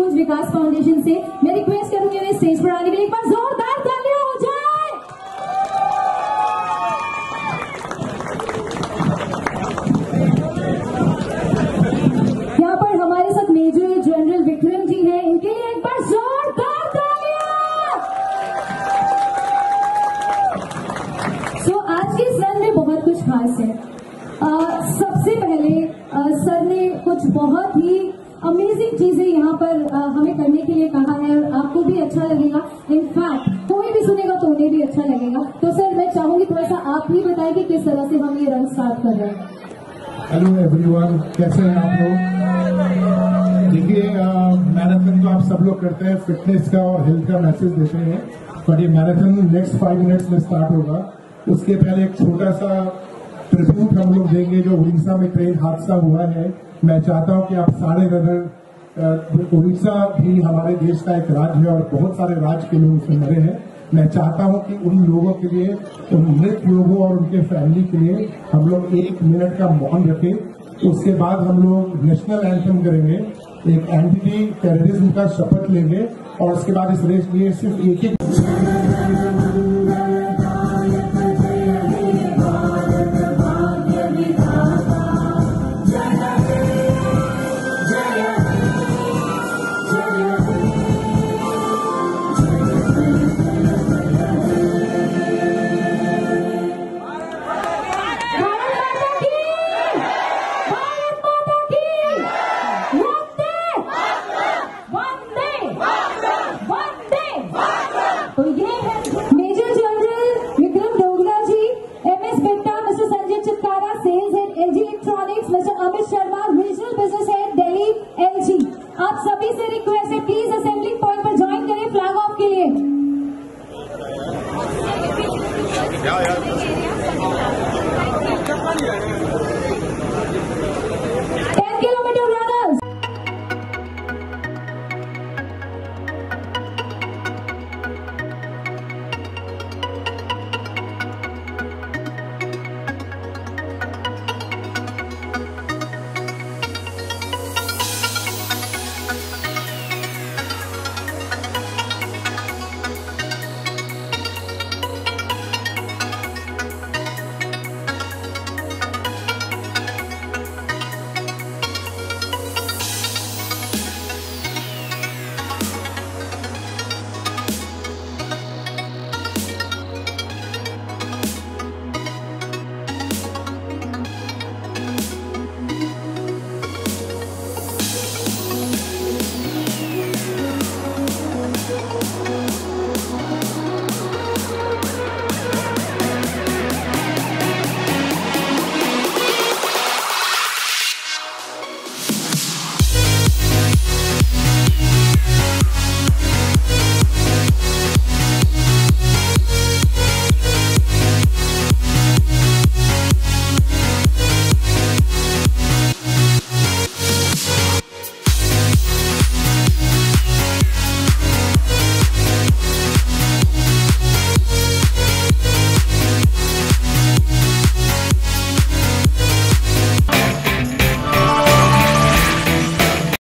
कुंज विकास foundation से। मैं request करूंगी उन्हें स्टेज पर आने के लिए। एक बार जोरदार तालियां हो जाए। यहाँ पर हमारे साथ मेजर जनरल विक्रम जी हैं, इनके लिए एक बार जोरदार तालियां। सो आज के इस रन में बहुत कुछ खास है। सबसे पहले सर ने कुछ बहुत ही अमेजिंग चीजें यहाँ पर हमें करने के लिए कहा है और आपको भी अच्छा लगेगा। इनफैक्ट कोई भी सुनेगा तो उन्हें भी अच्छा लगेगा। तो सर मैं चाहूंगी थोड़ा सा आप ही बताएं कि किस तरह से हम ये रन स्टार्ट कर रहे हैं। हेलो एवरीवन, कैसे हैं आप लोग? देखिए, मैराथन तो आप सब लोग करते हैं, फिटनेस का और हेल्थ का मैसेज देते हैं, पर ये मैराथन नेक्स्ट 5 मिनट्स में स्टार्ट होगा। उसके पहले एक छोटा सा ट्रिब्यूट हम लोग देंगे जो उड़ीसा में ट्रेन हादसा हुआ है। मैं चाहता हूं कि आप सारे रनर, उड़ीसा भी हमारे देश का एक राज्य है और बहुत सारे राज्य के लोग उसमें मरे हैं। मैं चाहता हूं कि उन लोगों के लिए, उन मृत लोगों और उनके फैमिली के लिए हम लोग 1 मिनट का मौन रखें। उसके बाद हम लोग नेशनल एंथम करेंगे, एक एंटी टेररिज्म का शपथ लेंगे और उसके बाद इस रेस में सिर्फ एक तो ये है major general Vikram Dogra ji, MS बिट्टा, mister Sanjay Chitkara, sales head LG electronics, mister Amit Sharma, regional business head Delhi LG। आप सभी से